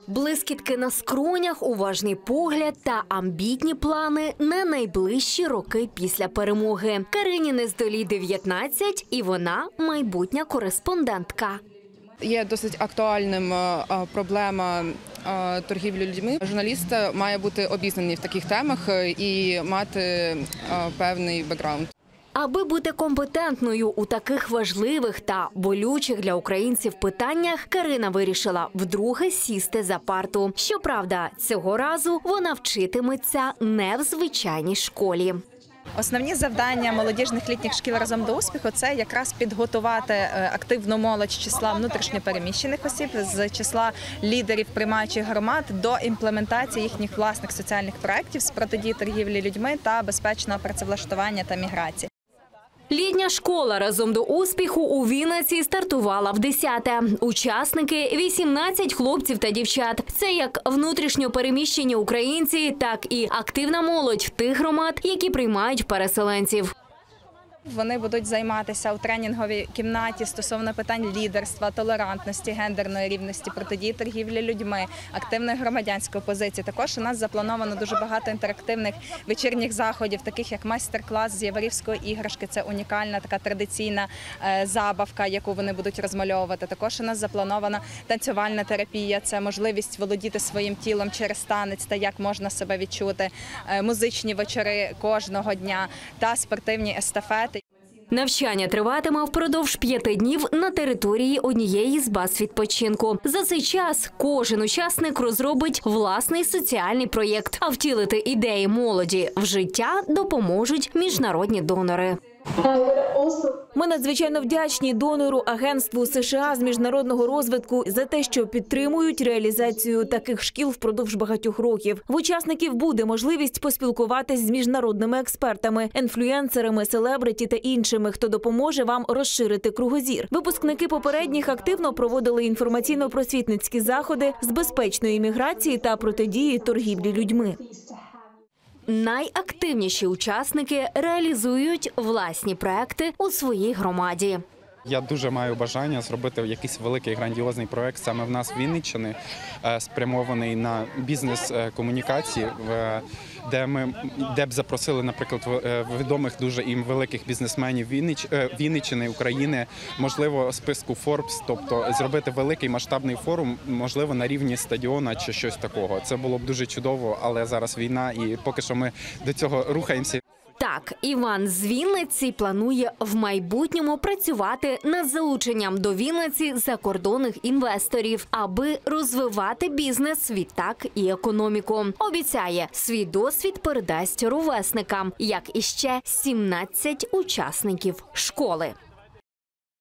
Блискітки на скронях, уважний погляд та амбітні плани на найближчі роки після перемоги. Карині Нездолій 19, і вона майбутня кореспондентка. Є досить актуальним проблема торгівлі людьми. Журналіст має бути обізнаний в таких темах і мати певний бекграунд. Аби бути компетентною у таких важливих та болючих для українців питаннях, Карина вирішила вдруге сісти за парту. Щоправда, цього разу вона вчитиметься не в звичайній школі. Основні завдання молодіжних літніх шкіл «Разом до успіху» – це якраз підготувати активну молодь з числа внутрішньопереміщених осіб, з числа лідерів приймаючих громад до імплементації їхніх власних соціальних проєктів з протидії торгівлі людьми та безпечного працевлаштування та міграції. Літня школа «Разом до успіху» у Вінниці стартувала в 10-те. Учасники – 18 хлопців та дівчат. Це як внутрішньо переміщені українці, так і активна молодь тих громад, які приймають переселенців. Вони будуть займатися у тренінговій кімнаті стосовно питань лідерства, толерантності, гендерної рівності, протидії торгівлі людьми, активної громадянської позиції. Також у нас заплановано дуже багато інтерактивних вечірніх заходів, таких як майстер-клас з яворівської іграшки. Це унікальна така традиційна забавка, яку вони будуть розмальовувати. Також у нас запланована танцювальна терапія. Це можливість володіти своїм тілом через танець та як можна себе відчути. Музичні вечори кожного дня та спортивні естафети. Навчання триватиме впродовж 5 днів на території однієї з баз відпочинку. За цей час кожен учасник розробить власний соціальний проєкт, а втілити ідеї молоді в життя допоможуть міжнародні донори. Ми надзвичайно вдячні донору Агентству США з міжнародного розвитку за те, що підтримують реалізацію таких шкіл впродовж багатьох років. В учасників буде можливість поспілкуватись з міжнародними експертами, інфлюенсерами, селебриті та іншими, хто допоможе вам розширити кругозір. Випускники попередніх активно проводили інформаційно-просвітницькі заходи з безпечної міграції та протидії торгівлі людьми. Найактивніші учасники реалізують власні проекти у своїй громаді. Я дуже маю бажання зробити якийсь великий грандіозний проект саме в нас в Вінниччині, спрямований на бізнес-комунікації, де б запросили, наприклад, відомих дуже і великих бізнесменів Вінниччини, України, можливо, списку Forbes, тобто зробити великий масштабний форум, можливо, на рівні стадіона чи щось такого. Це було б дуже чудово, але зараз війна і поки що ми до цього рухаємося. Так, Іван з Вінниці планує в майбутньому працювати над залученням до Вінниці закордонних інвесторів, аби розвивати бізнес, відтак і економіку. Обіцяє, свій досвід передасть ровесникам, як і ще 17 учасників школи.